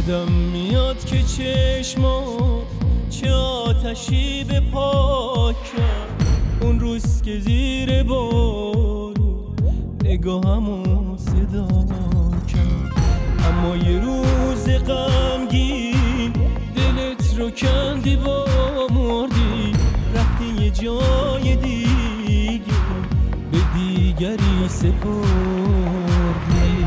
یادم میاد که چشمات چه آتشی به پاک کرد اون روز که زیر بارون نگاهمو صدا کرد. اما یه روز غمگین دلت رو کندی با مردی، رفتی یه جای دیگه به دیگری سپردی.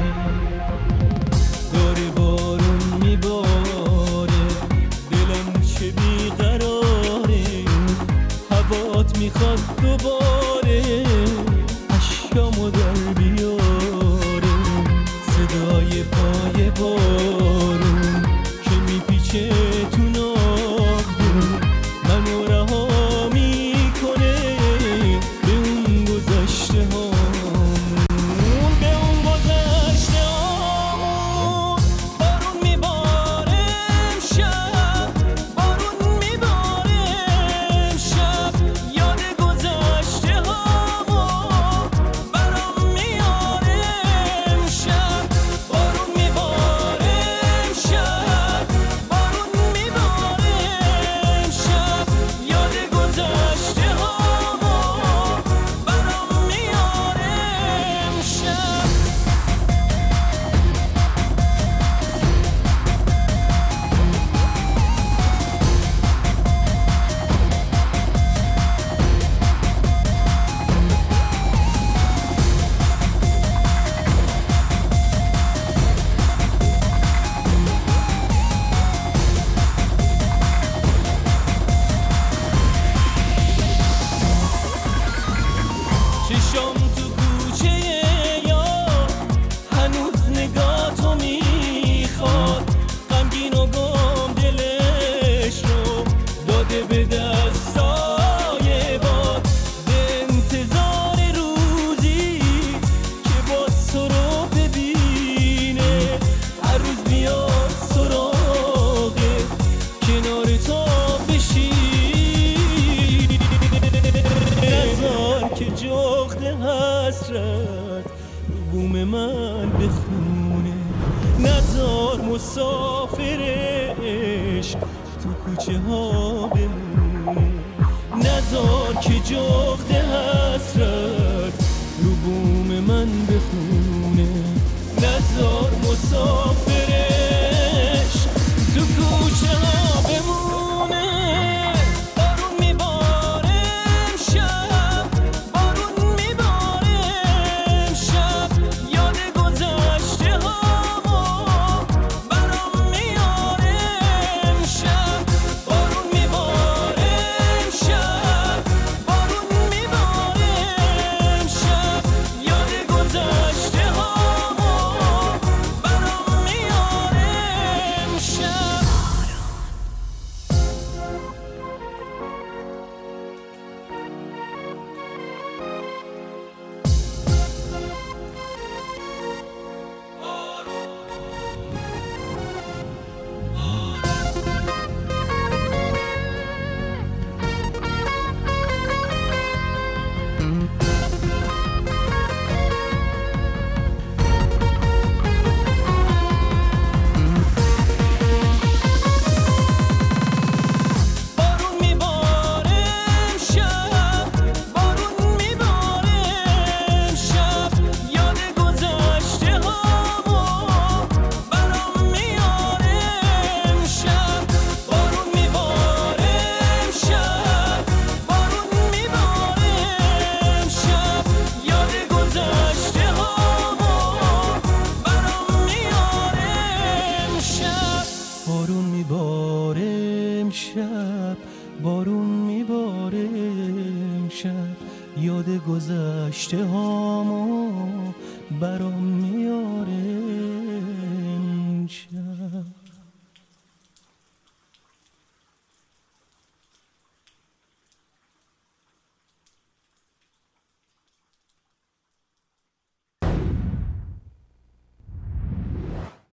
داره بارون میباره دلم چه بیقراره، هوات میخواد دوباره اشکامو در بیاره. صدای پای بارون که میپیچه تو ناخدون منو رها میکنه به اون گذشته هامون، به اون گذشته هامون. بارون میباره امشب، بارون میباره امشب، یاد گذشته هامون برام میاره امشب. بارون میباره امشب، بارون میباره امشب، یاد گذشته هامون برام میاره امشب. چشم تو کوچه یار هنوز نگاه تو میخواد، غمگین و گم دلش رو داده به دستای باد. به انتظار روزی که باز تو رو ببینه، هر روز بیاد سراغت کنار تو بشینه. نذار که جغد حسرت رو بوم من بخونه، نذار مسافر عشق تو کوچه ها بمونه. نذار که جغد حسرت رو بوم من بخونه، نذار مسافر عشق تو کوچه ها بمونه. بارون میباره امشب، بارون میباره امشب، یاد گذشته هامون برام میاره امشب. بارون میباره امشب، بارون میباره امشب، یاد گذشته هامون برام میاره امشب. بارون میباره امشب، بارون میباره امشب، یاد گذشته هامون برام میاره امشب. بارون میباره امشب، بارون میباره امشب، یاد گذشته هامون برام میاره امشب. بارون میباره امشب، بارون میباره امشب، یاد گذشته هامو برام میاره